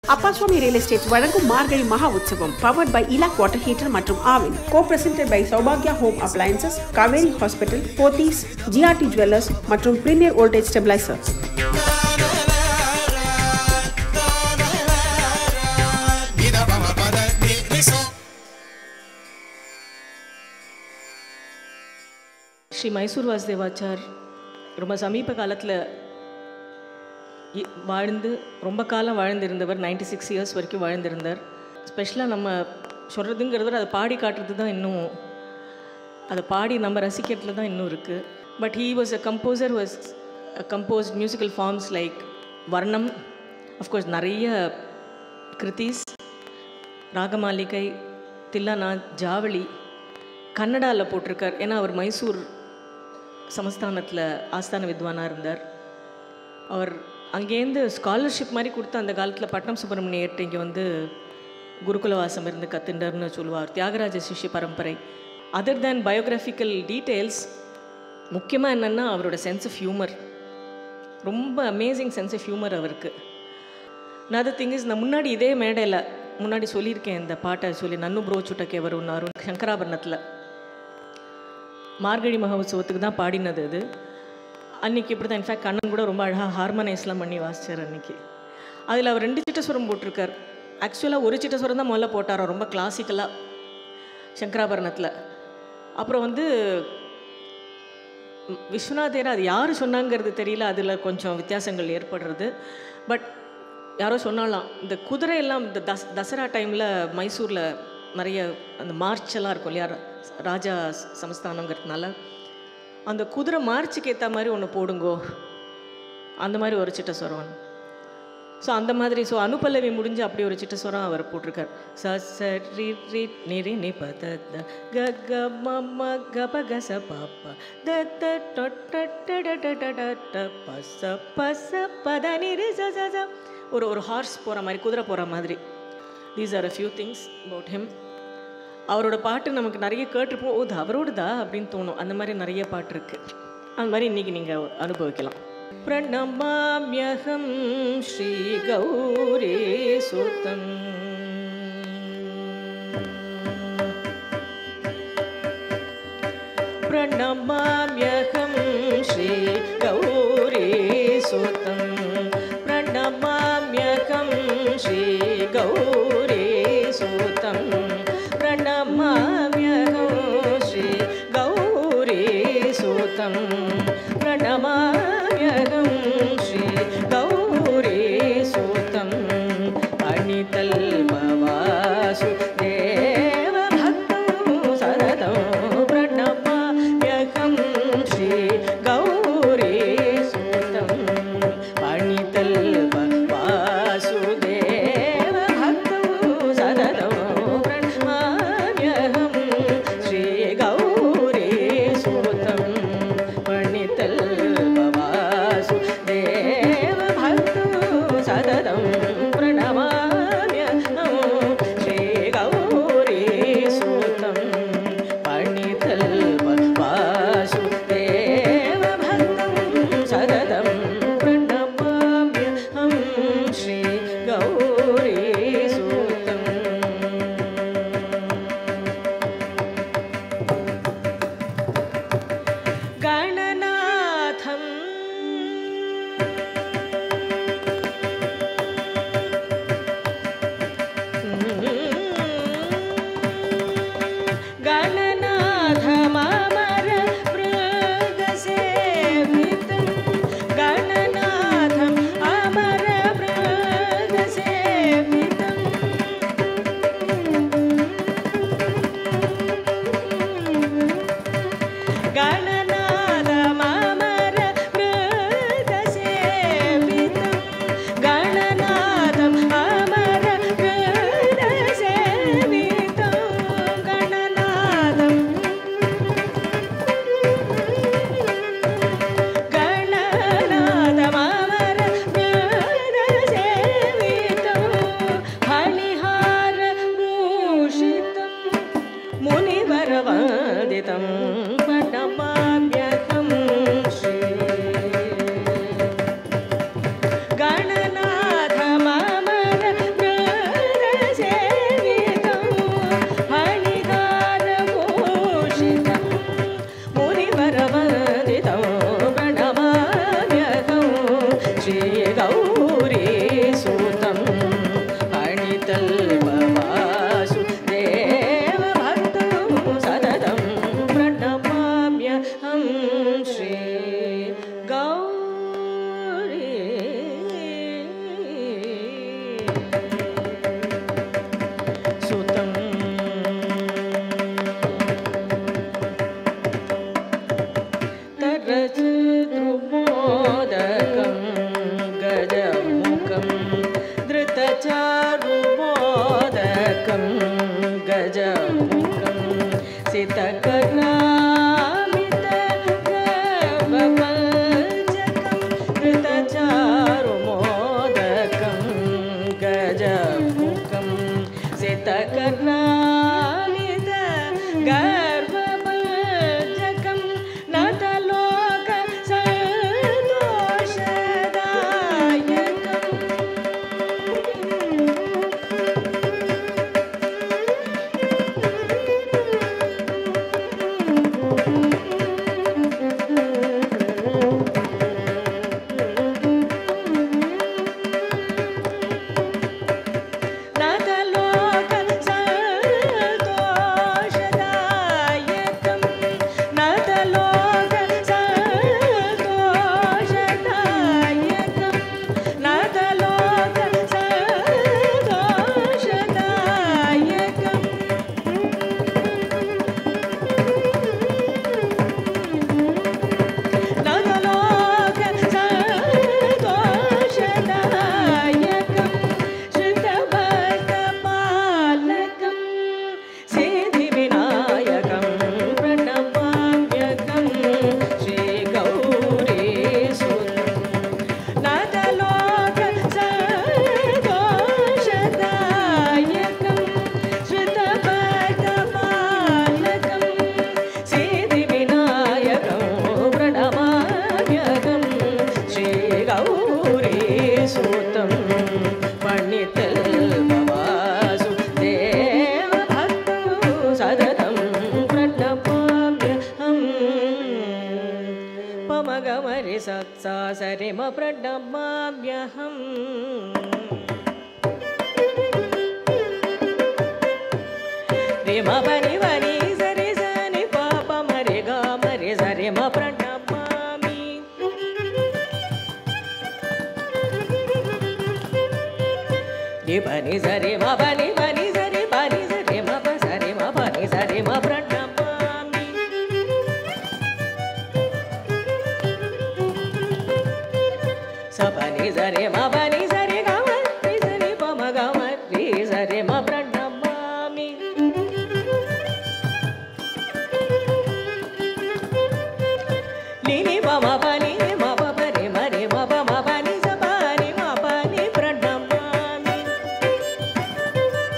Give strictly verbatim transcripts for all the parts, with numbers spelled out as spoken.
Apaswamy Real Estate வழங்கும் Margazhi MAHA Utsavam powered by Ila Water Heater மற்றும் Avin co-presented by Saubhagya Home Appliances, Kaveri Hospital, Pothys, G R T Jewelers மற்றும் Premier Voltage Stabilizer. Shri Mysore Vasudevachar ரொம்ப சமீப காலத்தில் வாழ்ந்து ரொம்ப காலம் வாழ்ந்திருந்தவர். Ninety six years வரைக்கும் வாழ்ந்திருந்தார். ஸ்பெஷலாக நம்ம சொல்கிறதுங்கிறத அதை பாடி காட்டுறது தான் இன்னும், அதை பாடி நம்ம ரசிக்கிறதுல தான் இன்னும் இருக்குது. But he was a composer, was compose musical forms like varnam, of course நிறைய கிருத்திஸ், ராகமாலிகை, தில்லானா, ஜாவளி கன்னடாவில் போட்டிருக்கார். ஏன்னா அவர் மைசூர் சமஸ்தானத்தில் ஆஸ்தான வித்வானாக இருந்தார். அவர் அங்கேருந்து ஸ்காலர்ஷிப் மாதிரி கொடுத்து அந்த காலத்தில் பட்னம் சுப்பிரமணியர்கிட்ட இங்கே வந்து குருகுலவாசம் இருந்து கத்துண்டர்னு சொல்லுவார். தியாகராஜ சிஷ்ய பரம்பரை. அதர் தேன் பயோகிராஃபிக்கல் டீட்டெயில்ஸ், முக்கியமாக என்னென்னா அவரோட சென்ஸ் ஆஃப் ஹியூமர், ரொம்ப அமேசிங் சென்ஸ் ஆஃப் ஹியூமர் அவருக்கு. நான் திங் இஸ், நான் முன்னாடி இதே மேடையில் முன்னாடி சொல்லியிருக்கேன் இந்த பாட்டை சொல்லி, நன்னு புரோச்சுட்டக்கே வரும்னாரு சங்கராபரணத்தில் மார்கழி மகா உற்சவத்துக்கு தான் பாடினது அது. அன்றைக்கி இப்படி தான், இன்ஃபேக்ட் கண்ணன் கூட ரொம்ப அழகாக ஹார்மனைஸ்லாம் பண்ணி வாசிச்சார் அன்றைக்கி. அதில் அவர் ரெண்டு சிட்டஸ்வரம் போட்டிருக்கார். ஆக்சுவலாக ஒரு சிட்டஸ்வரம் தான் முதல்ல போட்டாரோ, ரொம்ப கிளாசிக்கலாக சங்கராபரணத்தில். அப்புறம் வந்து விஸ்வநாதர் அது யார் சொன்னாங்கிறது தெரியல, அதில் கொஞ்சம் வித்தியாசங்கள் ஏற்படுறது. பட் யாரோ சொன்னாலாம், இந்த குதிரையெல்லாம் இந்த தஸ் தசரா டைமில் மைசூரில் நிறைய அந்த மார்ச்செல்லாம் இருக்கும் இல்லையா, ராஜா சமஸ்தானங்கிறதுனால அந்த குதிரை மார்ச்சுக்கு ஏற்ற மாதிரி ஒன்று போடுங்கோ, அந்த மாதிரி ஒரு சிட்டஸ்வரம். ஸோ அந்த மாதிரி, ஸோ அனுப்பல்லவி முடிஞ்சு அப்படி ஒரு சிட்டஸ்வரம் அவர் போட்டிருக்கார். ச ச ரி ரி நி ரி நி ப த த க க ம ம க ப க ச ப ப த த ட ட ட ட ட ட ட ட ப ச ப ச ப த நி ரி ச ச ச, ஒரு ஒரு ஹார்ஸ் போகிற மாதிரி, குதிரை போகிற மாதிரி. These are a few things about him. அவரோட பாட்டு நமக்கு நிறைய கேட்டுருப்போம், ஓ இது அவரோடதா அப்படின்னு தோணும். அந்த மாதிரி நிறைய பாட்டு இருக்குது. அந்த மாதிரி இன்றைக்கி நீங்கள் அனுபவிக்கலாம். பிரணமாம்யஹம் ஸ்ரீ கௌரி சுதம் பிரணமாம்யஹம் ஸ்ரீ கௌரி சுதம் பிரணமாம்யஹம் ஸ்ரீ கௌரி சுதம் பிரணமாம்யஹம் ஸ்ரீ கௌரி சுதம் பிரணமாம்யஹம் ஸ்ரீ கௌரி சுதம் அனிதல்பவாசு தேவ பக்தம் சரதம் பிரணமாம்யஹம் ஸ்ரீ கௌரி சுதம் அனிதல்பவாசு தேவ பக்தம் சரதம் பிரணமாம்யஹம் ஸ்ரீ கௌரி சுதம் பணிதல்பவாசு தேவ பக்தம் சததம் பிரணமாம்யஹம் सुतं तरचद्रुमोदकं गजमुखं धृतचारुमोदकं गजमुखं सितकर्णामितगर्भपञ्चकं धृतचारुमोदकं गजमुखं सितकर्णामितगर्भपञ्चकं नतलोक सन्तोषदायकम् नतलोक सन्तोषदायकं नतलोक सन्तोषदायकं नतलोक सन्तोषदायकं नतलोक सन्तोषदायकं श्रुतभक्तपालकं सिद्धिविनायकं प्रणमाम्यहं श्रीगौरीसुतं नतलोक सन्तोषदायकं श्रुतभक्तपालकं सिद्धिविनायकं प्रणमाम्यहं श्रीगौरीसुतं पण्डितल्पवासुदेवभक्तं सततं प्रणमाम्यहं पमगमरि सत्सा सरिम प्रणमाम्यहं रिम परि वरि सरि सनि पाप मरि गा मरि सरि म प्रणमामि रि पनि सरि म पनि पनि सरि पनि सरि म प सरि म पनि सरि म प्रणमामि स पनि सरि म पनि सरि ग म रि सरि प म ग म रि सरि म प्रणमामि नि नि प म प नि नि म प प रि म रि म प म प नि स प नि म प नि प्रणमामि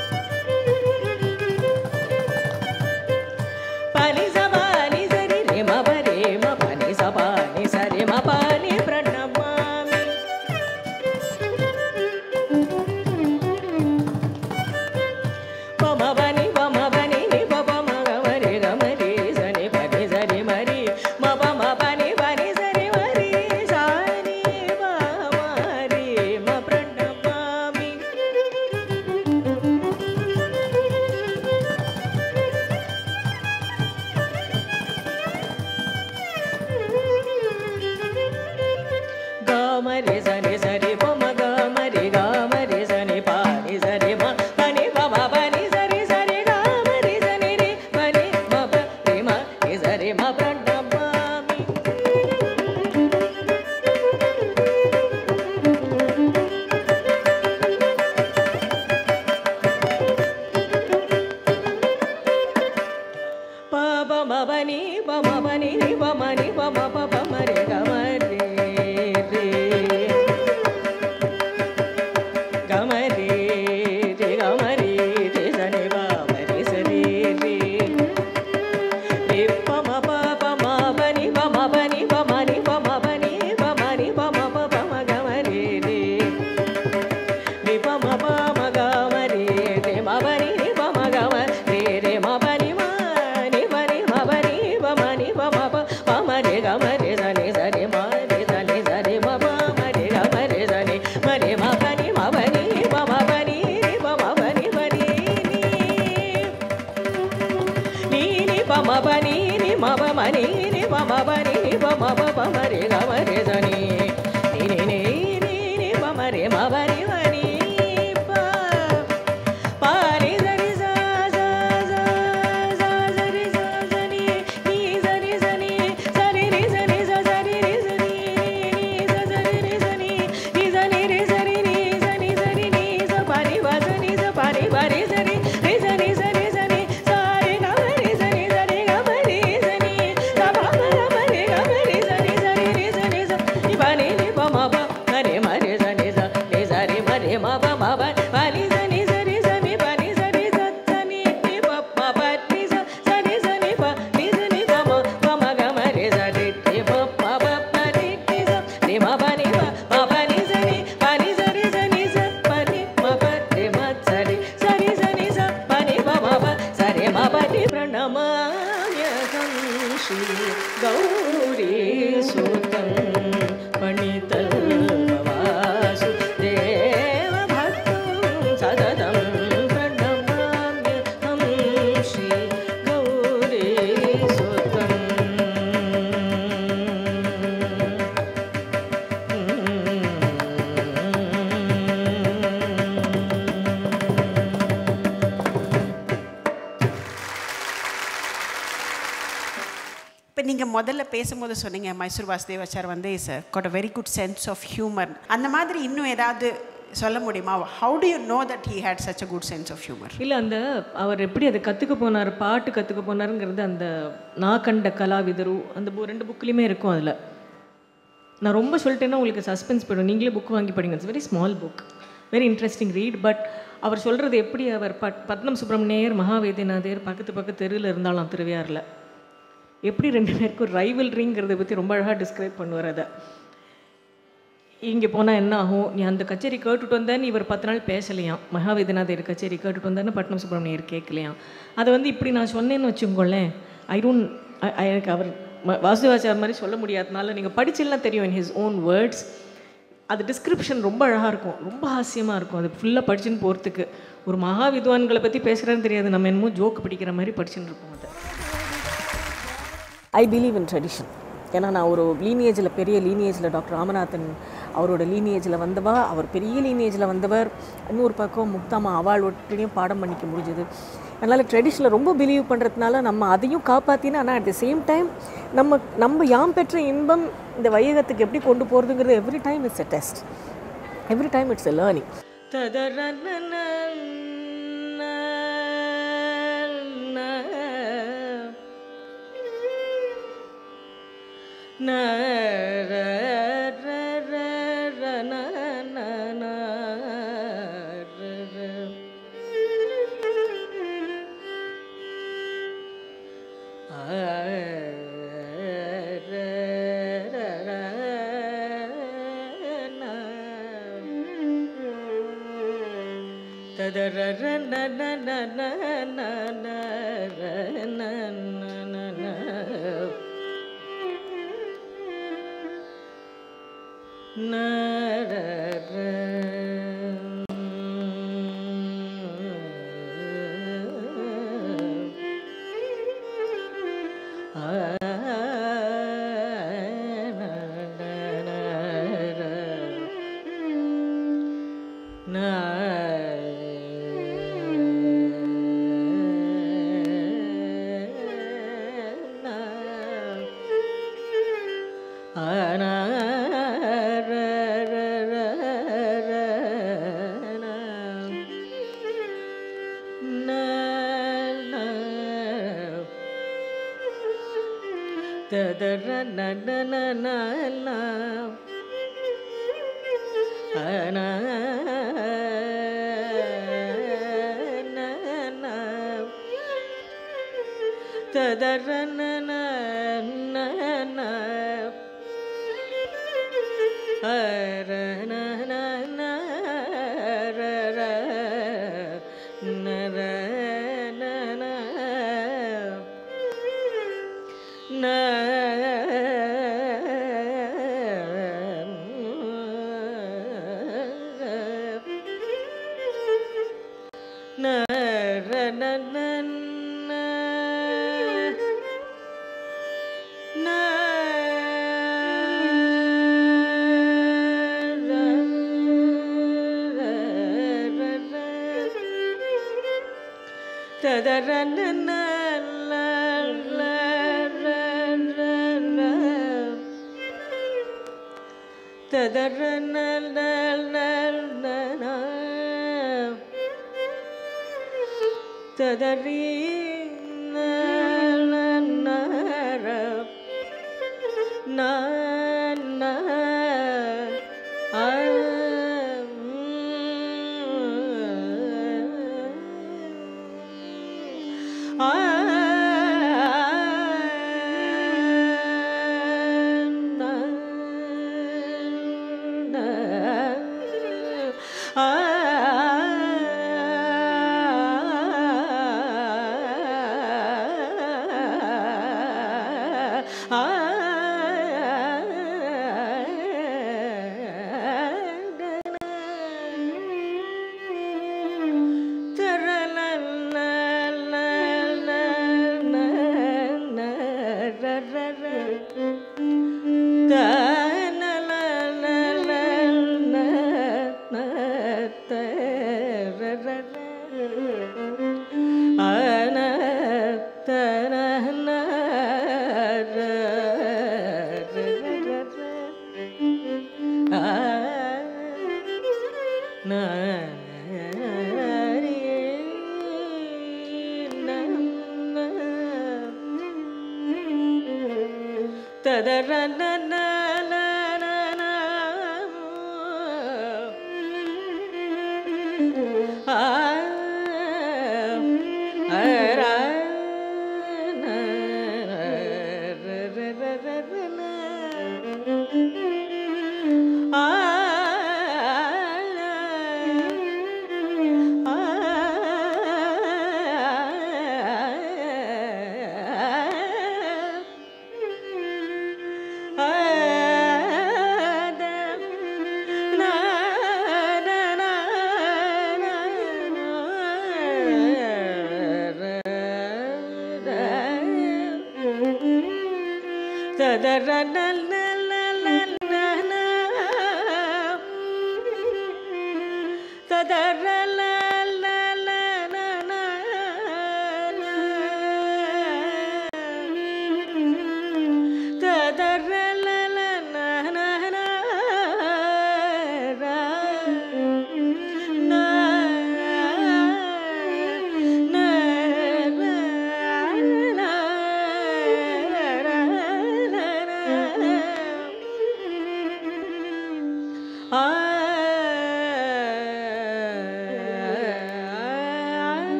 Shri Gauri Sutam Panital Vasudeva Bhaktam Sadadam Pranamamyam Shri Gauri Sutam. இப்போ நீங்கள் முதல்ல பேசும்போது சொன்னீங்க மைசூர் வாசுதேவாச்சார் வந்து is got a very good sense of humour. அந்த மாதிரி இன்னும் ஏதாவது சொல்ல முடியுமா? How do you know that he had such a good sense of humour? இல்லை, அந்த அவர் எப்படி அதை கற்றுக்க போனார், பாட்டு கற்றுக்க போனாருங்கிறது அந்த நான் கண்ட கலாவிதரு அந்த பு ரெண்டு புக்லேயுமே இருக்கும். அதில் நான் ரொம்ப சொல்லிட்டேன்னா உங்களுக்கு சஸ்பென்ஸ் போயிடும். நீங்களே புக் வாங்கி படிங்க. It's very small book, very interesting read. But அவர் சொல்கிறது எப்படி அவர் பட் பத்னம் சுப்பிரமணியர் மகாவேதிநாதர் பக்கத்து பக்கத்து தெருவில் இருந்தாலும் திருவையாறில் எப்படி ரெண்டு பேருக்கும் ஒரு ரைவல்ரிங்கிறத பற்றி ரொம்ப அழகாக டிஸ்கிரைப் பண்ணுவார். அதை இங்கே போனால் என்ன ஆகும், நீ அந்த கச்சேரி கேட்டுட்டு வந்தேன்னு இவர் பத்து நாள் பேசலையாம். மகாவேதிநாதர் கச்சேரி கேட்டுட்டு வந்தேன்னு பட்னம் சுப்பிரமணியர் கேட்கலையாம். அதை வந்து இப்படி நான் சொன்னேன்னு வச்சுக்கோங்களேன், ஐ டோன்ட் எனக்கு அவர் வாசுதேவாச்சார் மாதிரி சொல்ல முடியாதனால நீங்கள் படிச்செல்லாம் தெரியும் இன் ஹிஸ் ஓன் வேர்ட்ஸ். அது டிஸ்கிரிப்ஷன் ரொம்ப அழகாக இருக்கும், ரொம்ப ஹாஸ்யமாக இருக்கும். அது ஃபுல்லாக படிச்சுன்னு போகிறதுக்கு ஒரு மகா வித்வான்களை பற்றி பேசுகிறான்னு தெரியாது, நம்ம என்னமோ ஜோக்கு படிக்கிற மாதிரி படிச்சுன்னு இருப்போம். அதை ஐ பிலீவ் இன் ட்ரெடிஷன். ஏன்னா நான் ஒரு லீனியேஜில், பெரிய லீனியேஜில் டாக்டர் ராமநாதன் அவரோட லீனியேஜில் வந்தவா, அவர் பெரிய லீனியேஜில் வந்தவர். இன்னொரு பக்கம் முக்தாமா அவள் ஒட்டினையும் பாடம் பண்ணிக்க முடிஞ்சது. அதனால் ட்ரெடிஷனில் ரொம்ப பிலீவ் பண்ணுறதுனால நம்ம அதையும் காப்பாற்றினா, ஆனால் அட் த சேம் டைம் நம்ம நம்ம யாம் பெற்ற இன்பம் இந்த வையகத்துக்கு எப்படி கொண்டு போகிறதுங்கிறது every time it's a test, every time it's a learning. Na ra ra ra ra na na na ra ra a ra ra ra na ta da ra ra na na na na na na ra na na na na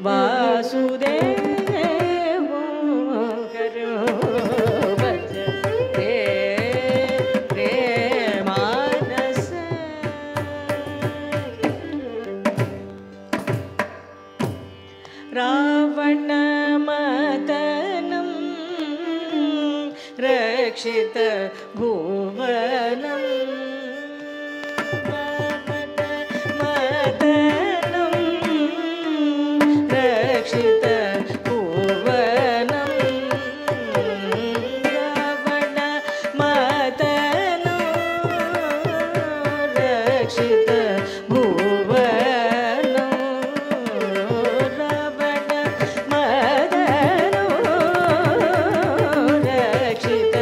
रक्षित भुवनं मदनं रक्षित भुवनं रावण मदनं रक्षित भुवनं रावण मदनं रक्षित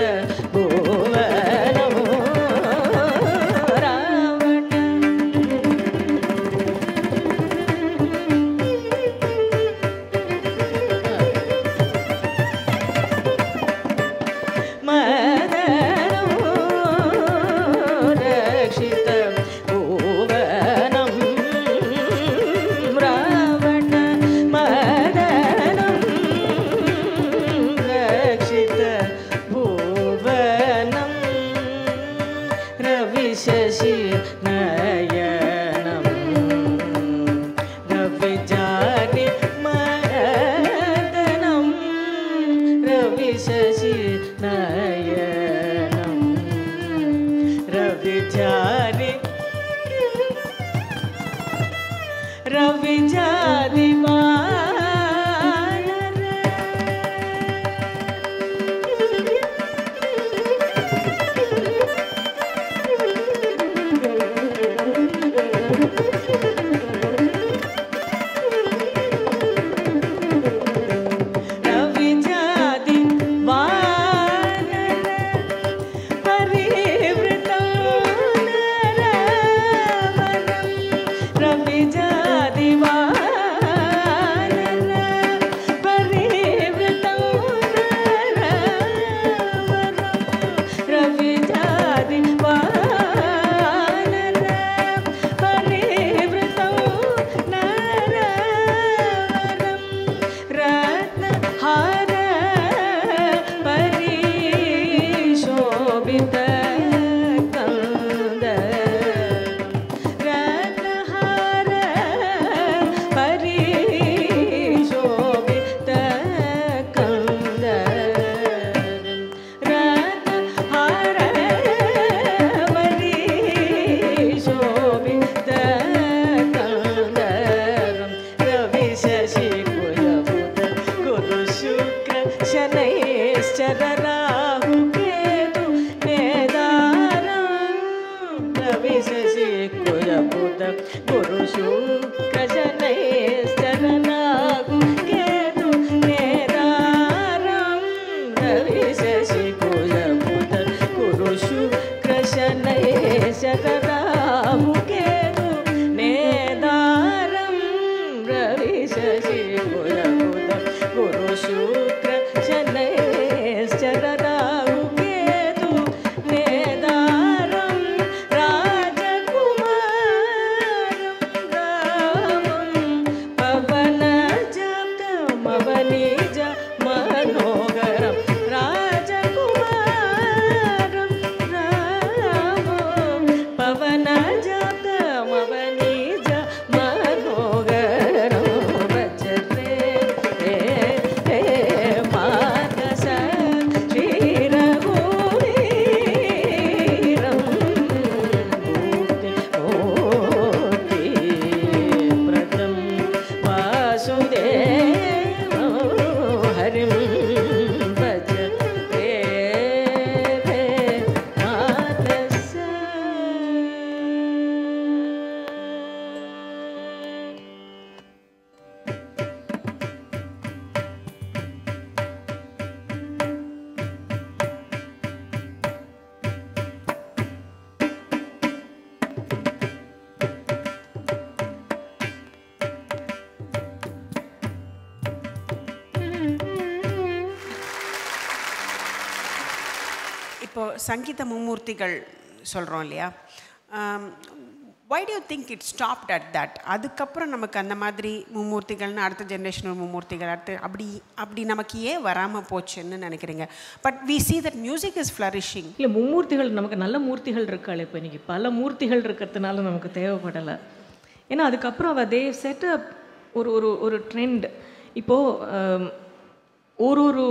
சங்கீத மும்மூர்த்திகள் சொல்கிறோம் இல்லையா? Why do you think it stopped at that? அதுக்கப்புறம் நமக்கு அந்த மாதிரி மும்மூர்த்திகள்னு அடுத்த ஜென்ரேஷனல் மும்மூர்த்திகள் அடுத்து அப்படி அப்படி நமக்கு ஏன் வராமல் போச்சுன்னு நினைக்கிறீங்க? But we see that music is flourishing. இல்லை, மும்மூர்த்திகள் நமக்கு நல்ல மூர்த்திகள் இருக்காள். இப்போ இன்றைக்கி பல மூர்த்திகள் இருக்கிறதுனால நமக்கு தேவைப்படலை. ஏன்னா அதுக்கப்புறம் அவள் தே செட் ஒரு ஒரு ஒரு ட்ரெண்ட். இப்போது ஒரு ஒரு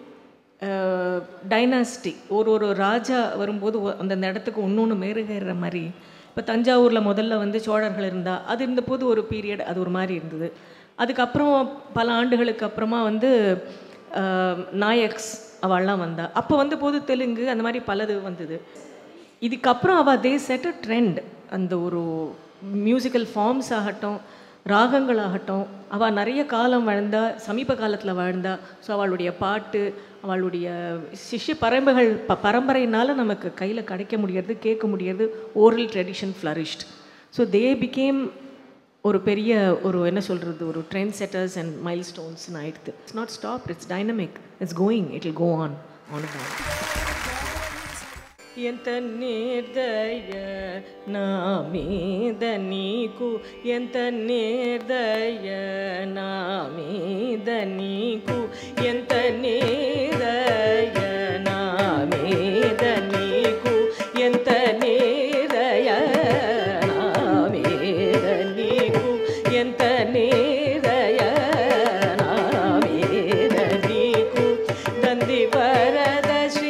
டைனாஸ்டி ஒரு ஒரு ராஜா வரும்போது அந்தந்த இடத்துக்கு ஒன்று ஒன்று மேறுகிற மாதிரி. இப்போ தஞ்சாவூரில் முதல்ல வந்து சோழர்கள் இருந்தால் அது இருந்தபோது ஒரு பீரியட் அது ஒரு மாதிரி இருந்தது. அதுக்கப்புறம் பல ஆண்டுகளுக்கு அப்புறமா வந்து நாயக்ஸ் அவள்லாம் வந்தாள். அப்போ வந்த போது தெலுங்கு அந்த மாதிரி பலது வந்தது. இதுக்கப்புறம் அவள் தே செட் அ ட்ரெண்ட். அந்த ஒரு மியூசிக்கல் ஃபார்ம்ஸ் ஆகட்டும், ராகங்களாகட்டும், அவள் நிறைய காலம் வாழ்ந்தா, சமீப காலத்தில் வாழ்ந்தா. ஸோ அவளுடைய பாட்டு, அவளுடைய சிஷ்ய பரம்பரைகள் ப பரம்பரையினால் நமக்கு கையில் கிடைக்க முடியாது, கேட்க முடியாது. Oral tradition flourished. So they became ஒரு பெரிய ஒரு என்ன சொல்கிறது ஒரு ட்ரெண்ட் செட்டர்ஸ் அண்ட் மைல் ஸ்டோன்ஸ்னு ஆயிடுது. It's not stop, it's dynamic, it's going, it will go on on on. ఎంత నిర్దయ నా మీద నీకు, ఎంత నిర్దయ నా మీద నీకు, ఎంత నిర్దయ నా మీద నీకు, ఎంత నిర్దయ నా మీద నీకు, ఎంత నిర్దయ నా మీద నీకు, దంది వరద శ్రీ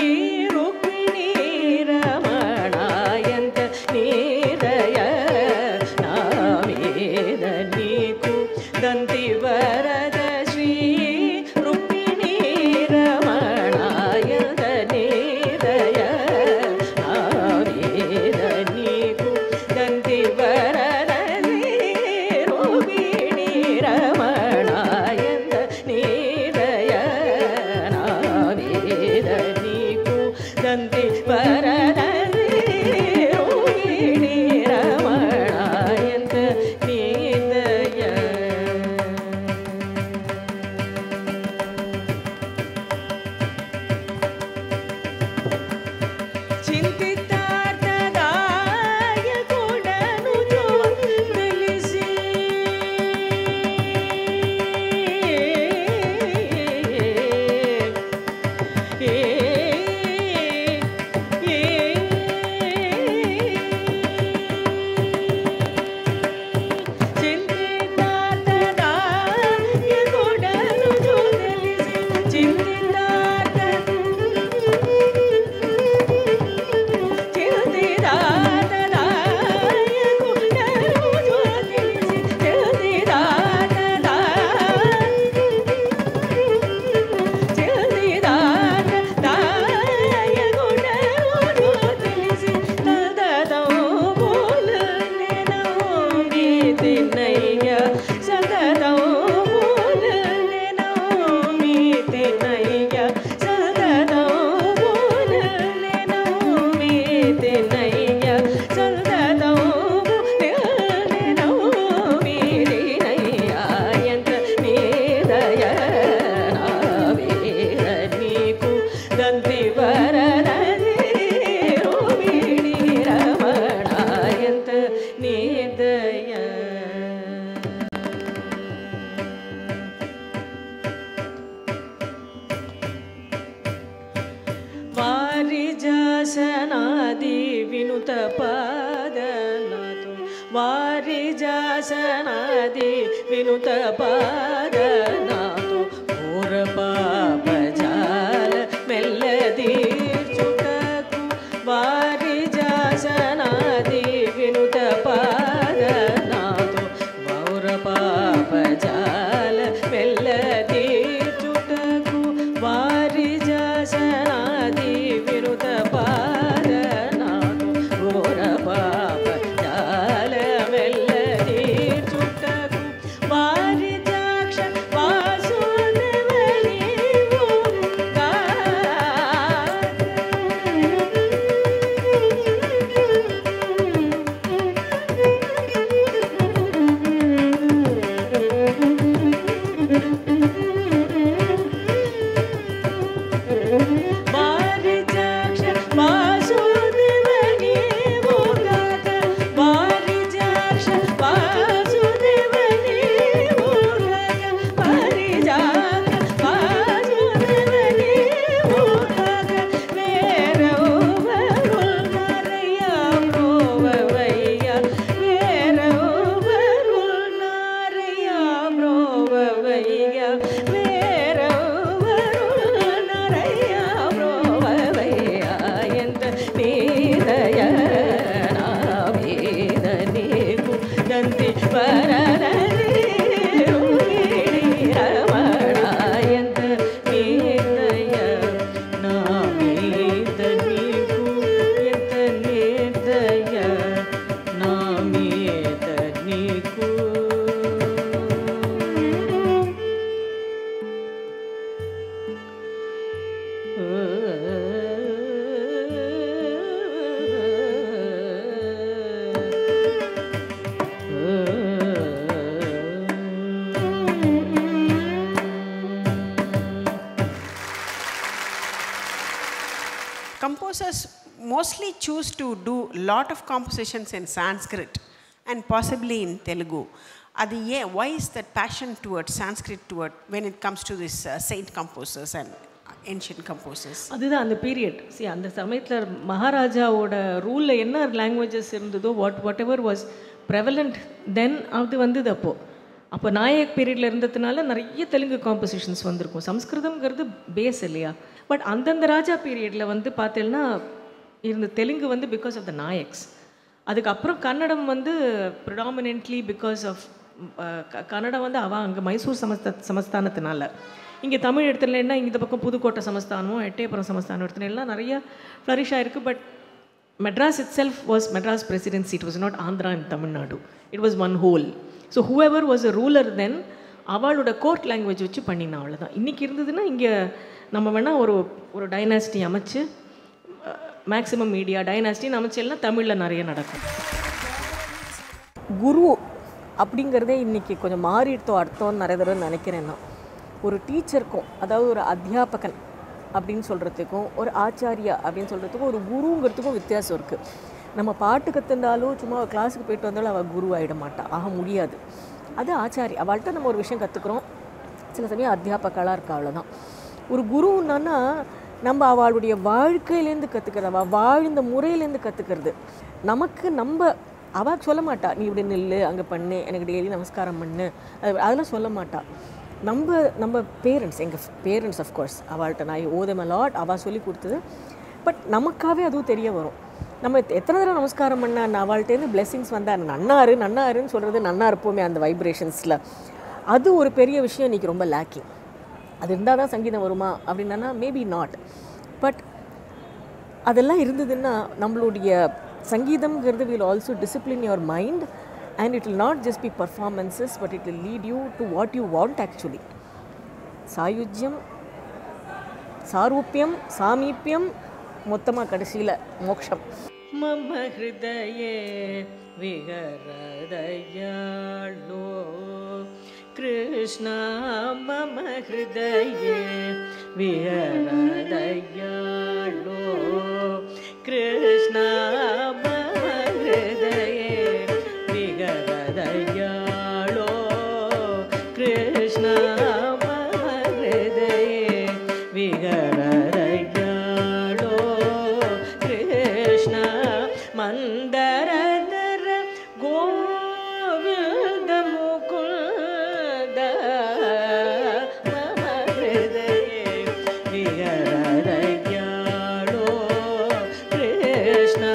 వారిజాసనాది వినుత పాదనాతో ఘోర పాపజాల మెల్లదీర్చుటకు వారిజాసనాది వినుత పాదనాతో ఘోర పాపజాల మెల్లదీర్చుటకు వారిజాసనాది వినుత పాదనాతో ఘోర పాప Bari composers mostly choose to do a lot of compositions in Sanskrit and possibly in Telugu. Adi ye, why is that passion towards Sanskrit toward when it comes to this uh, saint composers and ancient composers? அதுதான் அந்த period. see அந்த சமயத்தில் மகாராஜாவோட ரூலில் என்ன languages இருந்ததோ what whatever was prevalent then அது வந்தது அப்போது. அப்போ நாயக் பீரியடில் இருந்ததுனால நிறைய தெலுங்கு காம்போசிஷன்ஸ் வந்திருக்கும். சம்ஸ்கிருதம்ங்கிறது பேஸ் இல்லையா? பட் அந்தந்த ராஜா பீரியடில் வந்து பார்த்தீங்கன்னா இருந்த தெலுங்கு வந்து பிகாஸ் ஆஃப் த நாயக்ஸ். அதுக்கப்புறம் கன்னடம் வந்து ப்ரிடாமினென்ட்லி பிகாஸ் ஆஃப் கன்னடம் வந்து அவள் அங்கே மைசூர் சமஸ்த சமஸ்தானத்தினால. இங்கே தமிழ் எடுத்துலன்னா இந்த பக்கம் புதுக்கோட்டை சமஸ்தானமும் எட்டயபுரம் சமஸ்தானம் எடுத்துலாம் நிறைய ஃப்ளரிஷ் ஆகிருக்கு. But Madras itself was Madras presidency. It was not Andhra in Tamil Nadu. It was one whole. So whoever was a ruler then அவளோட கோர்ட் லாங்குவேஜ் வச்சு பண்ணினா அவ்வளோதான். இன்றைக்கி இருந்ததுன்னா இங்கே நம்ம வேணால் ஒரு ஒரு டைனாஸ்டி அமைச்சு மேக்ஸிமம் மீடியா டைனாஸ்டின்னு அமைச்செல்லாம் தமிழில் நிறைய நடக்கும். குரு அப்படிங்கிறதே இன்றைக்கி கொஞ்சம் மாறிடுத்தோ அர்த்தம்னு நிறைய தடவை நினைக்கிறேன் நான். ஒரு டீச்சருக்கும், அதாவது ஒரு அத்தியாபகன் அப்படின்னு சொல்கிறதுக்கும் ஒரு ஆச்சாரியா அப்படின்னு சொல்கிறதுக்கும் ஒரு குருங்கிறதுக்கும் வித்தியாசம் இருக்குது. நம்ம பாட்டு கற்றுந்தாலும் சும்மா கிளாஸுக்கு போயிட்டு வந்தாலும் அவள் குரு ஆகிட மாட்டாள், ஆக முடியாது. அது ஆச்சாரி. அவள்கிட்ட நம்ம ஒரு விஷயம் கற்றுக்குறோம், சில சமயம் அத்தியாபகளாக இருக்கா, அவ்வளோதான். ஒரு குருன்னா நம்ம அவளுடைய வாழ்க்கையிலேருந்து கற்றுக்கிறது, அவள் வாழ்ந்த முறையிலேருந்து கற்றுக்கிறது. நமக்கு நம்ம அவள் சொல்ல மாட்டா, நீ இப்படி நில்லு, அங்கே பண்ணு, எனக்கு டெய்லி நமஸ்காரம் பண்ணு, அது அதெல்லாம் சொல்ல மாட்டா. நம்ம நம்ம பேரண்ட்ஸ், எங்கள் பேரண்ட்ஸ் அஃப்கோர்ஸ் அவள்கிட்ட நான் ஓதம் அலாட், அவள் சொல்லி கொடுத்தது. பட் நமக்காகவே அதுவும் தெரிய வரும். நம்ம எத்தனை தடவை நமஸ்காரம் பண்ண அவள்கிட்டேருந்து பிளெஸ்ஸிங்ஸ் வந்தால் நன்னாரு நன்னாருன்னு சொல்கிறது நன்னா இருப்போமே அந்த வைப்ரேஷன்ஸில். அது ஒரு பெரிய விஷயம் இன்றைக்கி ரொம்ப லேக்கிங். அது இருந்தால் தான் சங்கீதம் வருமா அப்படின்னா மேபி நாட். பட் அதெல்லாம் இருந்ததுன்னா நம்மளுடைய சங்கீதம்ங்கிறது will also discipline your mind and it will not just be performances but it will lead you to what you want actually. சாயுஜ்யம், சாரூப்பியம், சாமீப்பியம், மொத்தமாக கடைசியில் மோக்ஷம். மம ஹிருதயே விஹரதயாளோ கிருஷ்ணா மம ஹிருதயே விஹரதயாளோ கிருஷ்ணா மம ஹிருதயே விஹரதயாளோ கிருஷ்ணா மம ஹிருதயே விஹரதயாளோ கிருஷ்ணா மந்தரதர கோவிந்த முகுந்த மம ஹிருதயே விஹரதயாளோ கிருஷ்ணா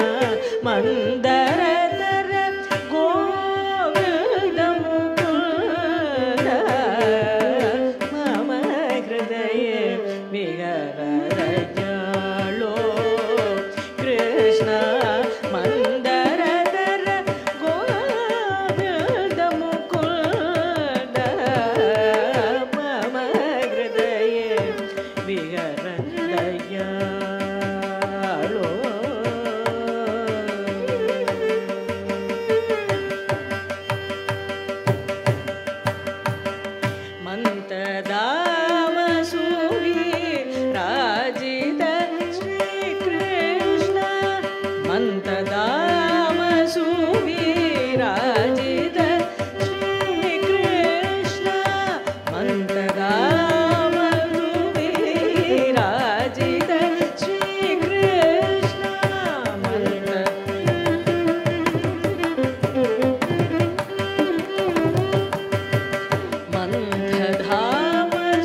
மந்தரதர கோவிந்த முகுந்த மம ஹிருதயே விஹரதயாளோ கிருஷ்ணா மந்தரதர கோவிந்த முகுந்த மம ஹிருதயே விஹரதயாளோ. மந்ததாமசூரி ராஜித ஸ்ரீகிருஷ்ண மந்ததாமசூரி ராஜித ஸ்ரீகிருஷ்ண மந்ததாமசூரி ராஜித ஸ்ரீகிருஷ்ண மந்த மந்ததாமசூரி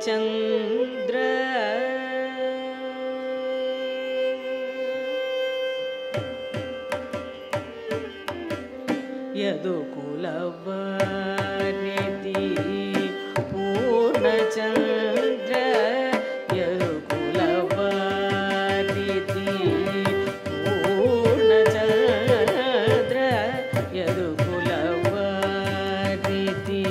Chandra Yadu Kulavariti Purna Chandra Yadu Kulavariti Purna Chandra Yadu Kulavariti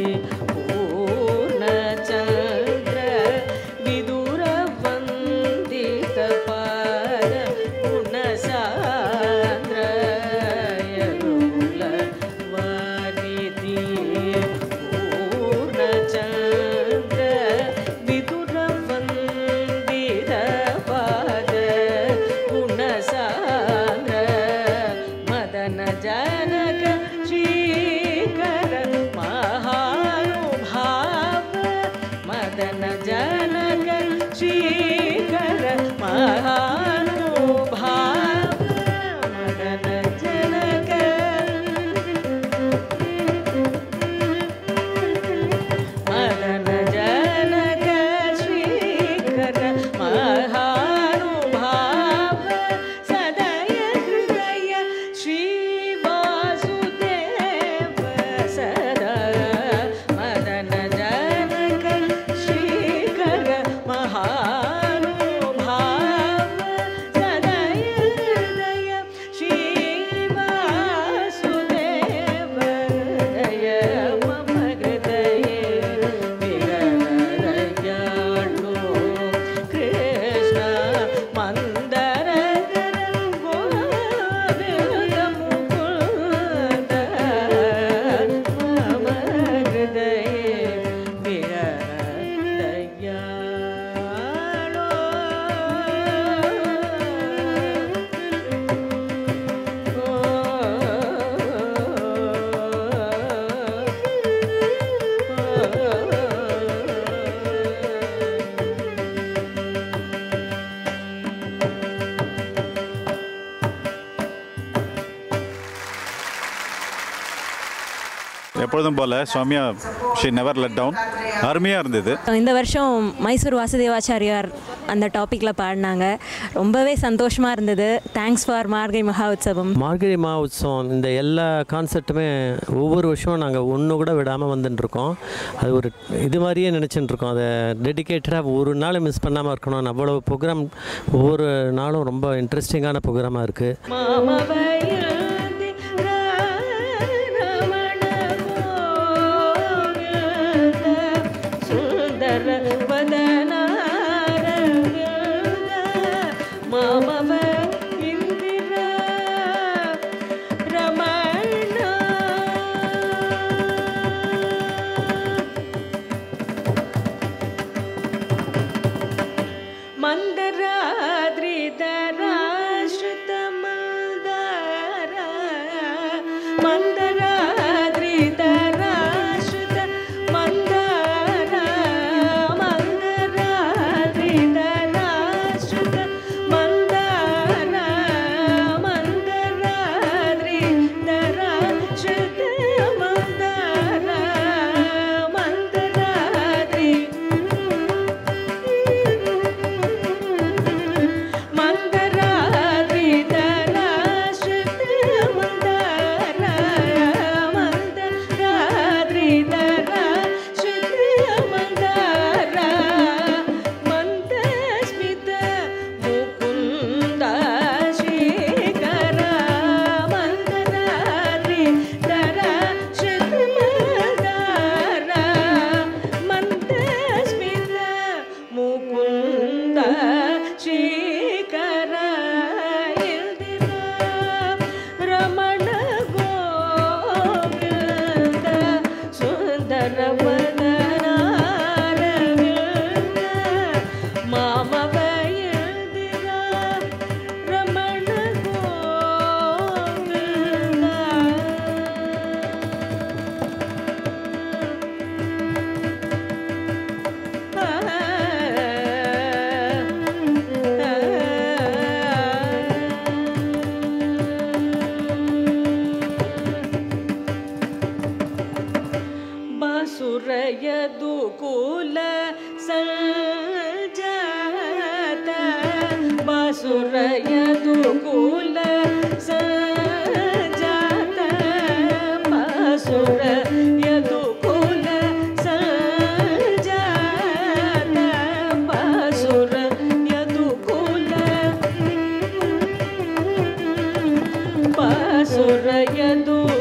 Purna Chandra Vidura Vandita Pada Purna Chandra Yadu Kulavariti Purna Chandra Vidura Vandita Pada Purna Chandra Madana Janaka Shrikara Mahanubhava Madana Janaka Shrikara Mahanubhava Madana Janaka Madana Janaka Shrikara Mahanubhava Sadaya Hridaya Shri Vasudeva Sada Madana Janaka Shrikara Mahanubhava Sadaya Hridaya Shri Vasudeva Daya Mama Hridaye Vigaradayanu Krishna Mandaradara Govinda Mukunda Mama Hridaye எப்பொழுதும் போல Soumya she never let down. அருமையாக இருந்தது. இந்த வருஷம் மைசூர் வாசுதேவாச்சாரியார் அந்த டாப்பிக்கில் பாடினாங்க. ரொம்பவே சந்தோஷமாக இருந்தது. தேங்க்ஸ் ஃபார் மார்கழி மகா உற்சவம். மார்கழி மகா உற்சவம் இந்த எல்லா கான்செப்ட்டுமே ஒவ்வொரு வருஷமும் நாங்கள் ஒன்று கூட விடாமல் வந்துட்டுருக்கோம். அது ஒரு இது மாதிரியே நினச்சிட்டு இருக்கோம். அதை டெடிக்கேட்டடாக ஒரு நாள் மிஸ் பண்ணாமல் இருக்கணும். அவ்வளோ ப்ரோக்ராம் ஒவ்வொரு நாளும் ரொம்ப இன்ட்ரெஸ்டிங்கான ப்ரோக்ராமாக இருக்குது. Mandara Dridara Shritamaldara यदुकुल संजात पासुर यदुकुल संजात पासुर यदुकुल पासुर Yadu